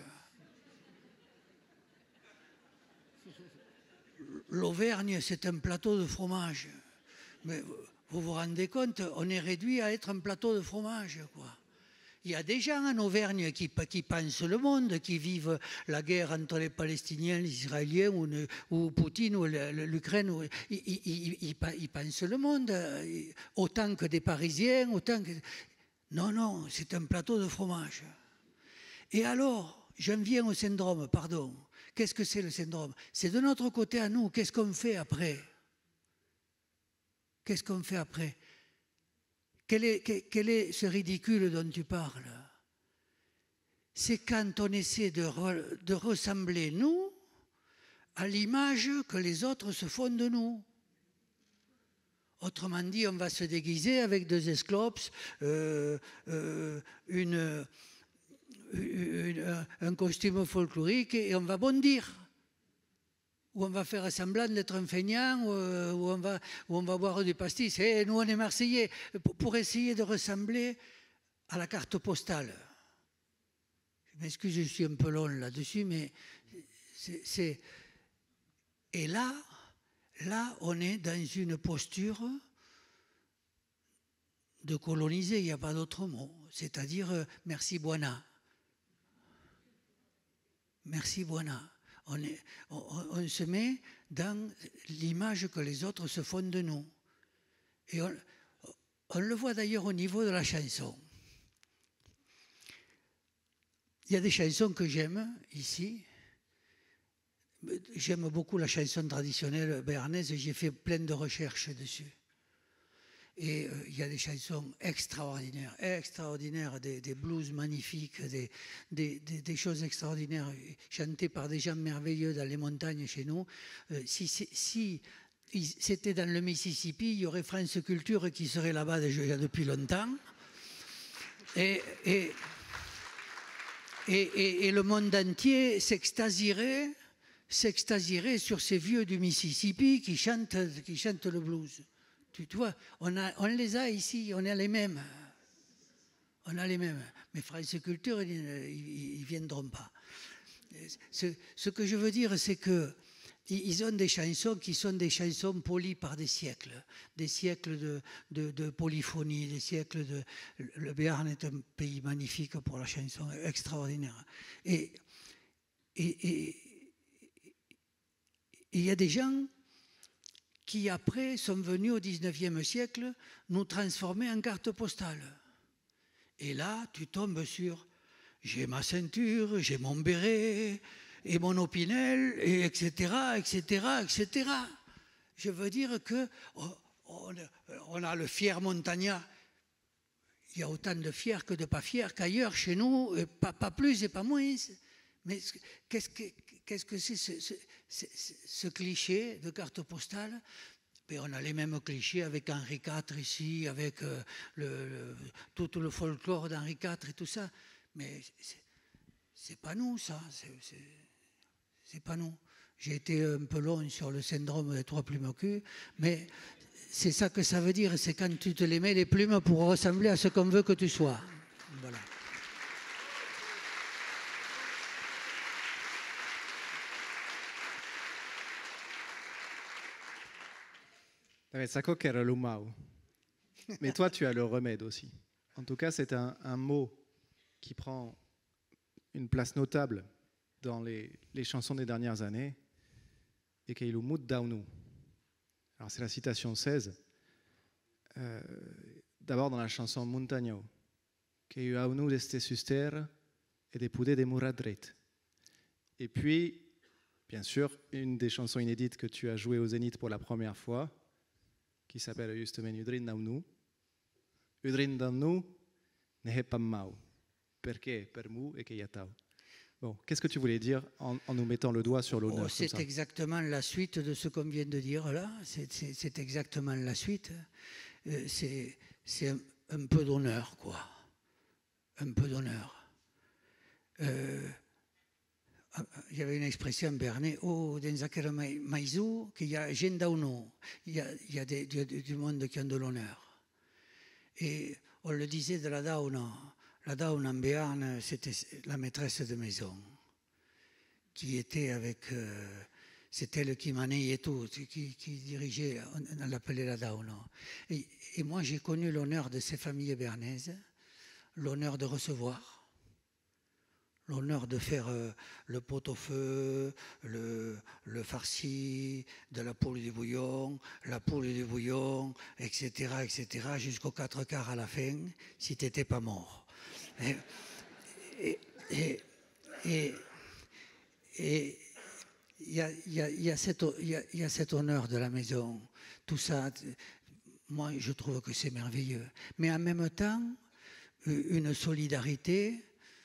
L'Auvergne, c'est un plateau de fromage. Mais vous vous rendez compte, on est réduit à être un plateau de fromage, quoi. Il y a des gens en Auvergne qui, qui pensent le monde, qui vivent la guerre entre les Palestiniens, les Israéliens, ou, ou Poutine, ou l'Ukraine. Ils, ils, ils, ils pensent le monde, autant que des Parisiens, autant que... Non, non, c'est un plateau de fromage. Et alors, j'en viens au syndrome, pardon. Qu'est-ce que c'est le syndrome? C'est de notre côté à nous, qu'est-ce qu'on fait après? Qu'est-ce qu'on fait après? Quel est, quel est ce ridicule dont tu parles? C'est quand on essaie de, re, de ressembler, nous, à l'image que les autres se font de nous. Autrement dit, on va se déguiser avec deux esclopes, euh, euh, une, une, un costume folklorique et on va bondir. Ou on va faire semblant d'être un feignant, ou, ou, on va, ou on va boire du pastis. Et nous, on est Marseillais, pour essayer de ressembler à la carte postale. Je m'excuse, je suis un peu long là-dessus, mais c'est... Et là, là, on est dans une posture de coloniser, il n'y a pas d'autre mot. C'est-à-dire, euh, merci buona. Merci buona. On, est, on, on se met dans l'image que les autres se font de nous. Et on, on le voit d'ailleurs au niveau de la chanson. Il y a des chansons que j'aime ici. J'aime beaucoup la chanson traditionnelle béarnaise et j'ai fait plein de recherches dessus. Et euh, il y a des chansons extraordinaires, extraordinaires, des, des blues magnifiques, des, des, des, des choses extraordinaires, chantées par des gens merveilleux dans les montagnes chez nous. Euh, si si c'était dans le Mississippi, il y aurait France Culture qui serait là-bas déjà depuis longtemps. Et, et, et, et, et le monde entier s'extasierait, s'extasierait sur ces vieux du Mississippi qui chantent, qui chantent le blues. Tu, tu vois, on, a, on les a ici, on a les mêmes. On a les mêmes. Mais France Culture, ils ne viendront pas. Ce, ce que je veux dire, c'est que ils ont des chansons qui sont des chansons polies par des siècles. Des siècles de, de, de polyphonie, des siècles de... Le Béarn est un pays magnifique pour la chanson, extraordinaire. Et il y a des gens qui après sont venus au dix-neuvième siècle nous transformer en carte postale. Et là, tu tombes sur « j'ai ma ceinture, j'ai mon béret, et mon opinel, et etc., etc., et cetera » Je veux dire que on, on a le fier montagnard. Il y a autant de fiers que de pas fiers qu'ailleurs, chez nous, pas, pas plus et pas moins. Mais qu'est-ce que qu'est-ce que c'est ce, ce, ce, ce cliché de carte postale? Et on a les mêmes clichés avec Henri quatre ici, avec euh, le, le, tout le folklore d'Henri quatre et tout ça. Mais c'est pas nous, ça. C'est pas nous. J'ai été un peu long sur le syndrome des trois plumes au cul, mais c'est ça que ça veut dire. C'est quand tu te les mets les plumes pour ressembler à ce qu'on veut que tu sois. Voilà. Sacco che era l'umau. Mais toi, tu as le remède aussi. En tout cas, c'est un, un mot qui prend une place notable dans les, les chansons des dernières années, et qui est le mood daunu. Alors c'est la citation seize. euh, d'abord dans la chanson Montagno, que eu aunu d'este suster et de poder de muradret. Et puis, bien sûr, une des chansons inédites que tu as jouées au Zénith pour la première fois, qui s'appelle justement Udrin Naunu. Udrin Naunu ne pas mau. Perché per mu et que yatao. Bon, qu'est-ce que tu voulais dire en, en nous mettant le doigt sur l'honneur? Oh, c'est exactement la suite de ce qu'on vient de dire là. C'est exactement la suite. Euh, c'est un, un peu d'honneur, quoi. Un peu d'honneur. Euh, il y avait une expression en Bernet, oh, dans aquel maïzou, qu'il y a gent d'auno, il y a, il y a des, du, du monde qui ont de l'honneur. Et on le disait de la dauna. La dauna en Béarn, c'était la maîtresse de maison, qui était avec... Euh, c'est elle qui manait et tout, qui, qui dirigeait, on l'appelait la dauna. Et, et moi, j'ai connu l'honneur de ces familles béarnaises, l'honneur de recevoir, l'honneur de faire euh, le pot-au-feu, le, le farci, de la poule du bouillon, la poule du bouillon, et cetera, et cetera, jusqu'aux quatre quarts à la fin, si tu n'étais pas mort. Et et, et, et, et il y a, y, a, y, a y, a, y a cet honneur de la maison, tout ça, moi je trouve que c'est merveilleux. Mais en même temps, une solidarité.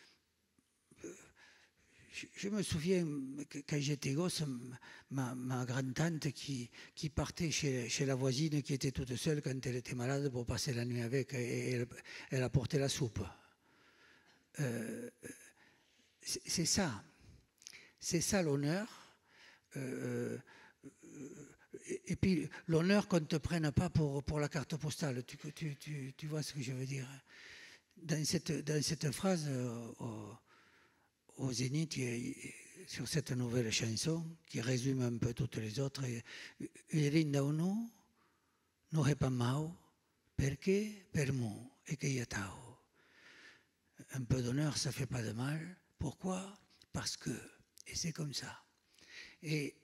Je me souviens, quand j'étais gosse, ma, ma grand-tante qui, qui partait chez, chez la voisine qui était toute seule quand elle était malade pour passer la nuit avec, et elle, elle apportait la soupe. Euh, c'est ça. C'est ça l'honneur. Euh, et, et puis l'honneur qu'on ne te prenne pas pour, pour la carte postale. Tu, tu, tu, tu vois ce que je veux dire? Dans cette, dans cette phrase... Euh, oh, au Zénith, sur cette nouvelle chanson, qui résume un peu toutes les autres, Udrin Naunu no pas mau, perché per mu et que yatao. Un peu d'honneur, ça ne fait pas de mal. Pourquoi? Parce que, et c'est comme ça. Et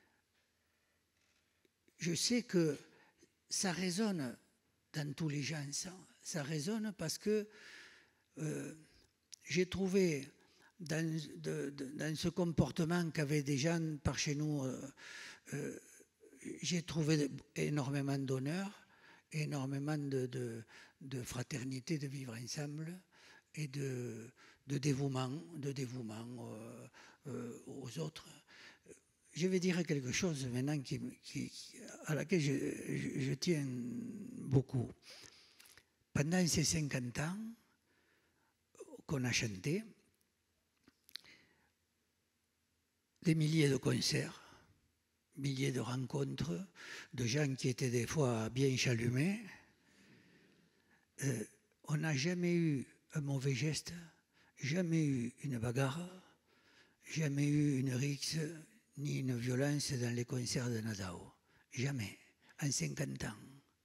je sais que ça résonne dans tous les gens, ça, ça résonne parce que euh, j'ai trouvé Dans, de, de, dans ce comportement qu'avaient des gens par chez nous, euh, euh, j'ai trouvé énormément d'honneur, énormément de, de, de fraternité, de vivre ensemble et de, de dévouement, de dévouement euh, euh, aux autres. Je vais dire quelque chose maintenant qui, qui, à laquelle je, je, je tiens beaucoup. Pendant ces cinquante ans qu'on a chanté, des milliers de concerts, milliers de rencontres, de gens qui étaient des fois bien chalumés. Euh, on n'a jamais eu un mauvais geste, jamais eu une bagarre, jamais eu une rixe, ni une violence dans les concerts de Nadao. Jamais, en cinquante ans.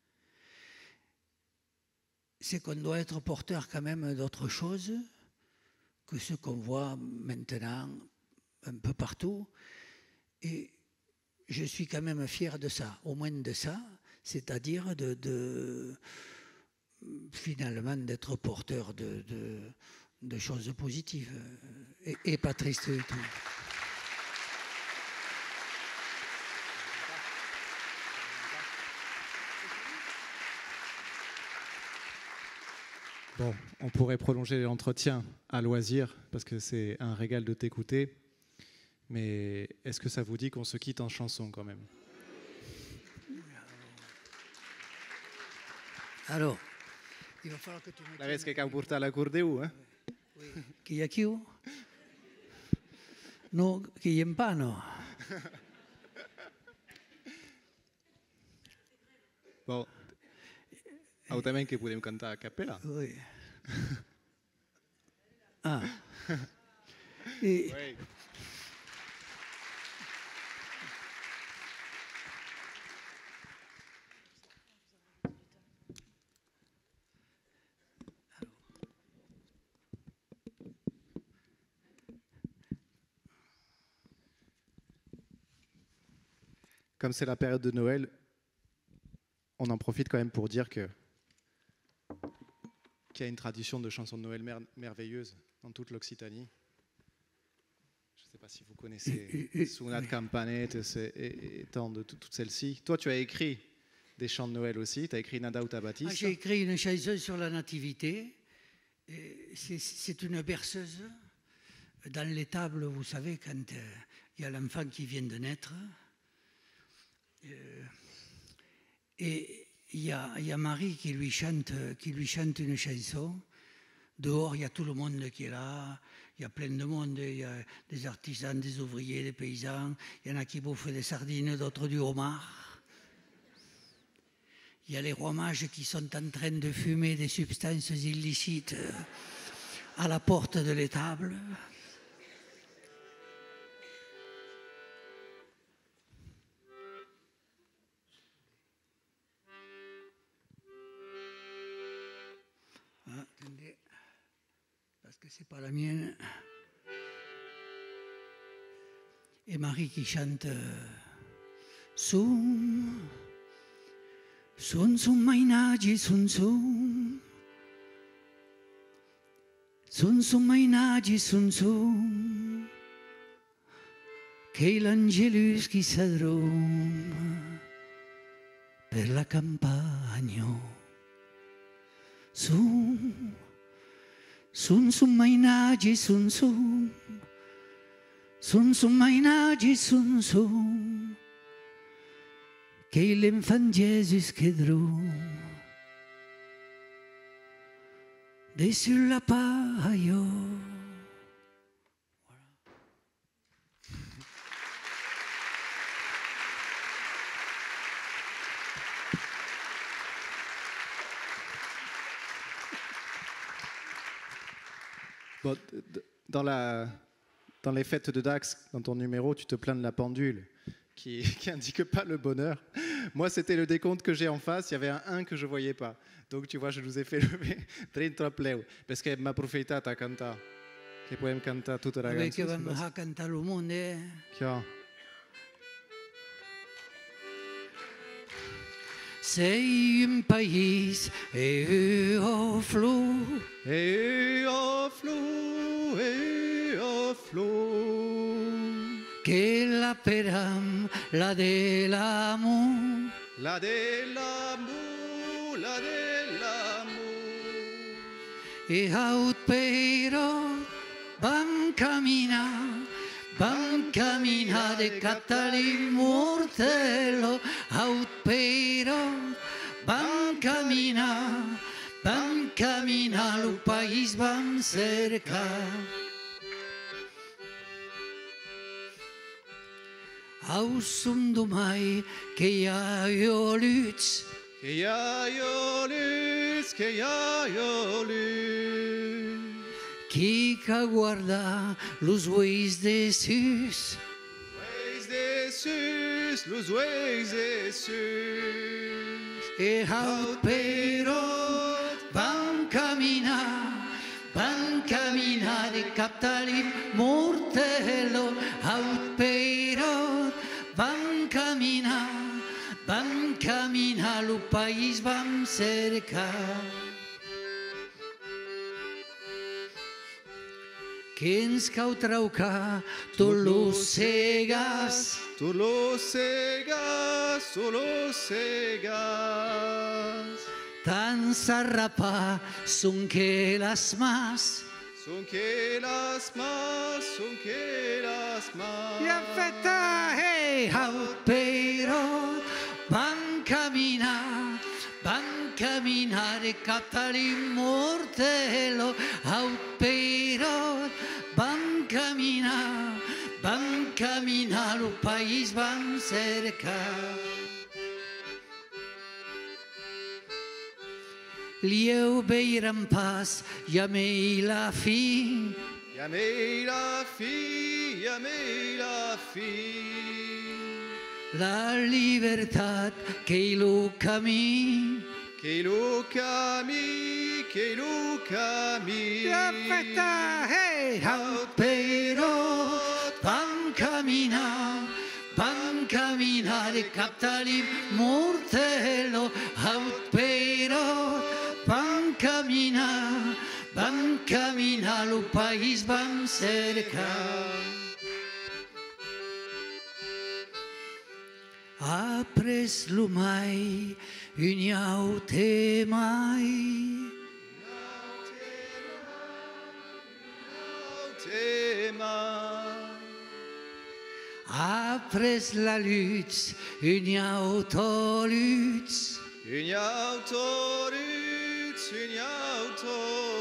C'est qu'on doit être porteur quand même d'autre chose que ce qu'on voit maintenant un peu partout, et je suis quand même fier de ça, au moins de ça, c'est-à-dire de, de finalement d'être porteur de, de, de choses positives et, et pas triste du tout. Bon, on pourrait prolonger l'entretien à loisir parce que c'est un régal de t'écouter. Mais est-ce que ça vous dit qu'on se quitte en chanson quand même? Alors, il va falloir que tu me... La vez que cau portar l'accordéon, hein? Oui. Qui y a qui? No, qui y empano. Bon, autrament que podem cantar a capella. Oui. Ah. Et... Oui. Comme c'est la période de Noël, on en profite quand même pour dire que qu'il y a une tradition de chansons de Noël mer merveilleuse dans toute l'Occitanie. Je ne sais pas si vous connaissez Sunat Campanet et, et tant de toutes celles-ci. Toi, tu as écrit des chants de Noël aussi. Tu as écrit Nada Uta Baptiste. Ah, j'ai écrit une chanson sur la nativité. C'est une berceuse. Dans l'étable, vous savez, quand il euh, y a l'enfant qui vient de naître, euh, et il y, y a Marie qui lui, chante, qui lui chante une chanson. Dehors, il y a tout le monde qui est là. Il y a plein de monde. Il y a des artisans, des ouvriers, des paysans. Il y en a qui bouffent des sardines, d'autres du homard. Il y a les rois mages qui sont en train de fumer des substances illicites à la porte de l'étable. Ah, attendez, parce que c'est pas la mienne. Et Marie qui chante Sun, sun sun mainagi sun sun, sun sun mainagi sun sun, che l'angelus chi s'adrum per la campagna. Sun, sun sun mainagi sun sun, sun sun mainagi sun sun, che l'enfant Jésus quedrou de sur la paille. Bon, dans, la, dans les fêtes de Dax, dans ton numéro, tu te plains de la pendule qui, qui indique pas le bonheur. Moi, c'était le décompte que j'ai en face. Il y avait un un que je voyais pas. Donc, tu vois, je nous ai fait lever trenta pleu. Parce que m'a profité à cantar. Que pouvez cantar toute la canzone. Che vam a cantar le monde. C'est un pays et au flou, et au flou, et au flou, que la peram, la de l'amour, la de l'amour, la de l'amour, et out pero vam caminar. Vam caminar de Catalin Mortello, out pero vam caminar, vam caminar, el país vam cercar. Au som domai que hi ha ioluts, que hi ha ioluts, que hi ha ioluts, qui que guarda los uells de sus, uells de sus, los uells de sus, e au però vam caminar, vam caminar de Captalim Mortello, au però vam caminar, vam caminar, el país vam cercar. Que ens cau traucar tot lo cegas, tot lo cegas, tot lo cegas. Tan s'arrapar son que las mas, son que las mas, son que las mas. I en feta, hey, au, però van caminar, van caminar de Catalin Mortello, au, però van caminar, van caminar, el país vam cercar. Lieu veiran pas, ja mei la fi, ja mei la fi, ja mei la fi. La libertat que il camí, que il camí, que il camí. Ja feta, hey, au, però vam caminar, vam caminar camminare, captali mortello, out peirot, vam caminar, vam caminar, lo país vam cercar. Apres lo mai, uniau te mai. Apres la lutte, uniau to lutte. Uniau to lutte, uniau to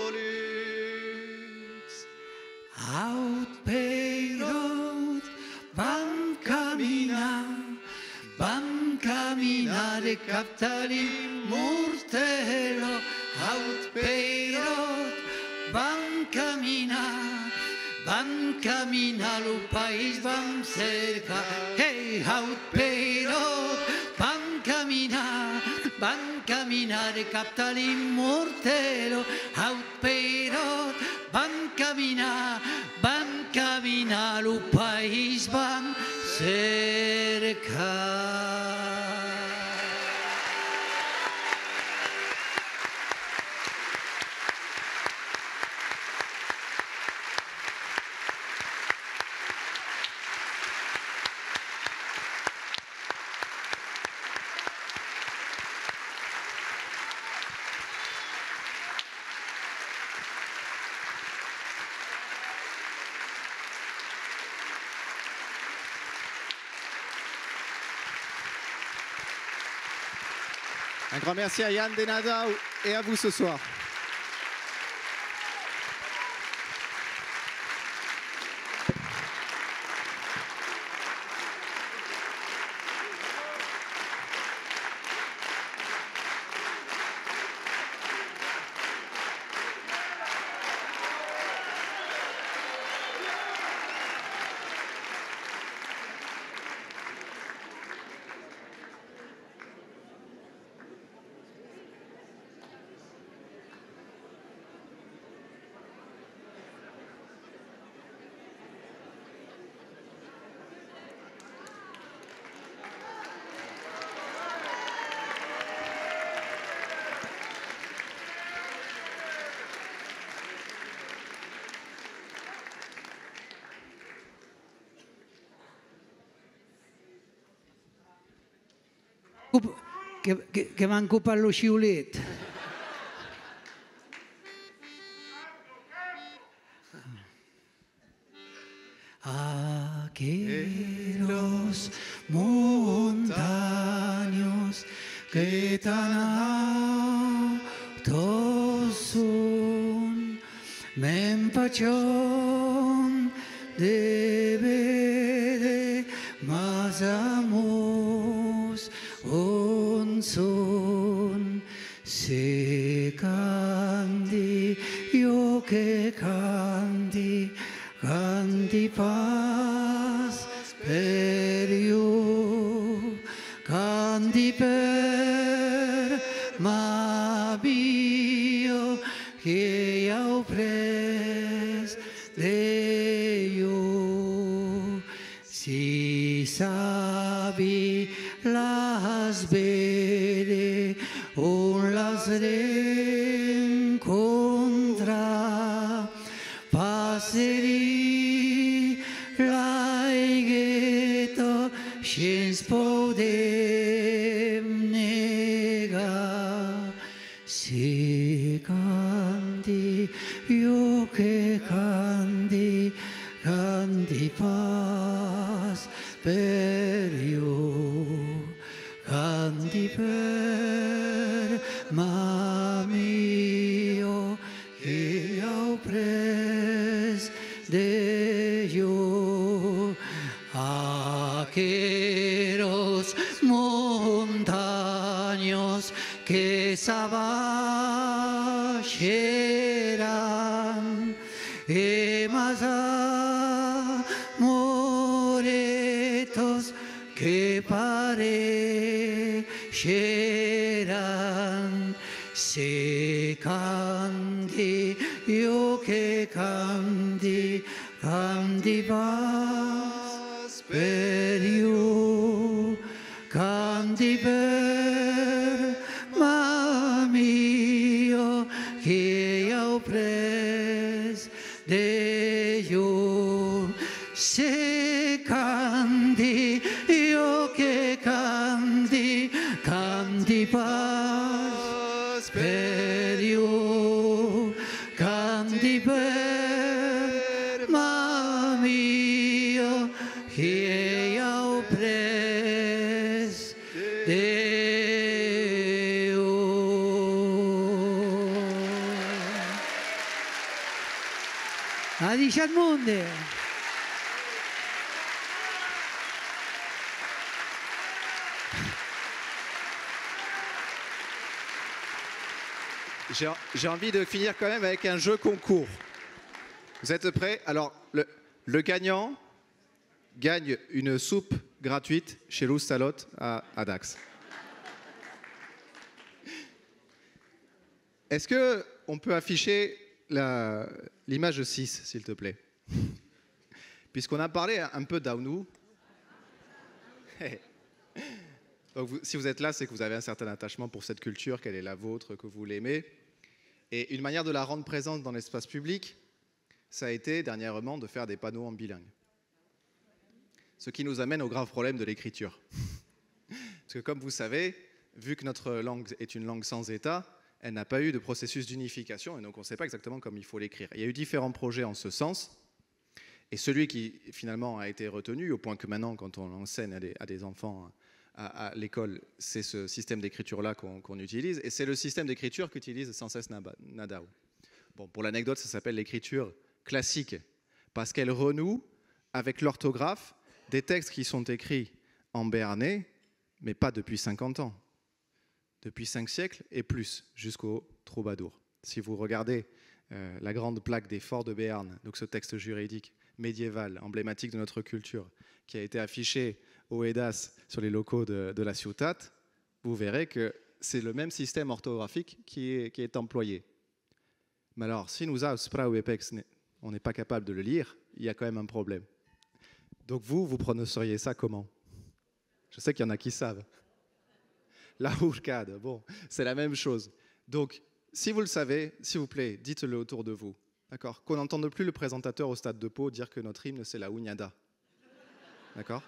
lutte. Out peirot, vam caminar, vam camminare, captali mortello. Out peirot, vam caminar, vam caminar, lo país vam cercar. Hey, out peirot, vam caminar, vam camminare, captali mortello. Out peirot, vam caminar, vam caminar, lo país vam cercar. Un grand merci à Yann Denada et à vous ce soir. Che, che, che manco parlo sciulet. Aquellos montaños que tan altos son, me empachón de ver más amos un son, se canti, yo que canti, canti paz per io, canti per ma bio, che ho pres de io, si sabi las vede, un las rincontra, passeri l'aigheto, scens podem negar, si canti, io che canti, canti paz per io, canti per ma mio, che ho pres de io, aqueros montaños que sabacheran, e más amoretos que parecieran, se canti, io che canti, canti paz per io, press de yo se canti io che canti canti pas per io canti per ma mio che io press de Adice al mondo. J'ai envie de finir quand même avec un jeu concours. Vous êtes prêts? Alors, le, le gagnant gagne une soupe gratuite chez Loustalot à, à Dax. Est-ce qu'on peut afficher l'image six, s'il te plaît? Puisqu'on a parlé un peu d'Aounou. Donc vous, si vous êtes là, c'est que vous avez un certain attachement pour cette culture, qu'elle est la vôtre, que vous l'aimez. Et une manière de la rendre présente dans l'espace public, ça a été dernièrement de faire des panneaux en bilingue. Ce qui nous amène au grave problème de l'écriture. Parce que comme vous savez, vu que notre langue est une langue sans état, elle n'a pas eu de processus d'unification, et donc on ne sait pas exactement comment il faut l'écrire. Il y a eu différents projets en ce sens, et celui qui finalement a été retenu, au point que maintenant, quand on enseigne à des, à des enfants à, à l'école, c'est ce système d'écriture-là qu'on qu'on utilise, et c'est le système d'écriture qu'utilise sans cesse Nadao. Bon, pour l'anecdote, ça s'appelle l'écriture classique, parce qu'elle renoue avec l'orthographe des textes qui sont écrits en béarnais, mais pas depuis cinquante ans. Depuis cinq siècles et plus, jusqu'au troubadour. Si vous regardez euh, la grande plaque des forts de Béarn, donc ce texte juridique médiéval, emblématique de notre culture, qui a été affiché au EDAS sur les locaux de, de la Ciutat, vous verrez que c'est le même système orthographique qui est, qui est employé. Mais alors, si nous, on n'est pas capable de le lire, il y a quand même un problème. Donc vous, vous prononceriez ça comment? Je sais qu'il y en a qui savent. La hurcade, bon, c'est la même chose. Donc, si vous le savez, s'il vous plaît, dites-le autour de vous. D'accord? Qu'on n'entende plus le présentateur au Stade de Pau dire que notre hymne, c'est la Uñada. D'accord?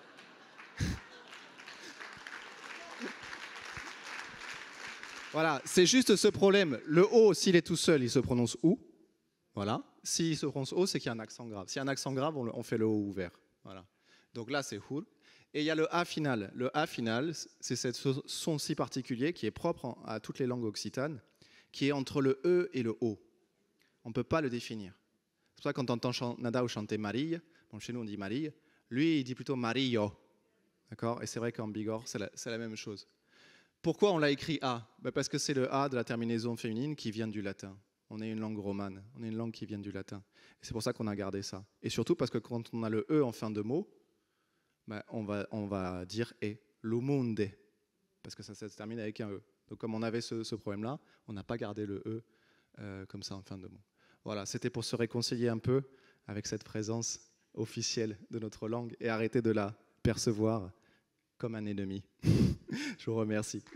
Voilà, c'est juste ce problème. Le O, s'il est tout seul, il se prononce OU. Voilà. S'il se prononce O, c'est qu'il y a un accent grave. S'il y a un accent grave, on fait le O ouvert. Voilà. Donc là, c'est hur. Et il y a le A final. Le A final, c'est ce son si particulier qui est propre à toutes les langues occitanes, qui est entre le E et le O. On ne peut pas le définir. C'est pour ça que quand on entend Nadao chanter Marie, bon, chez nous on dit Marie, lui il dit plutôt Mario. D'accord? Et c'est vrai qu'en Bigorre, c'est la, la même chose. Pourquoi on l'a écrit A? Ben parce que c'est le A de la terminaison féminine qui vient du latin. On est une langue romane, on est une langue qui vient du latin. Et c'est pour ça qu'on a gardé ça. Et surtout parce que quand on a le E en fin de mot, ben, on, va, on va dire E, lumunde, parce que ça, ça se termine avec un E. Donc comme on avait ce, ce problème-là, on n'a pas gardé le E euh, comme ça en fin de mot. Voilà, c'était pour se réconcilier un peu avec cette présence officielle de notre langue et arrêter de la percevoir comme un ennemi. Je vous remercie.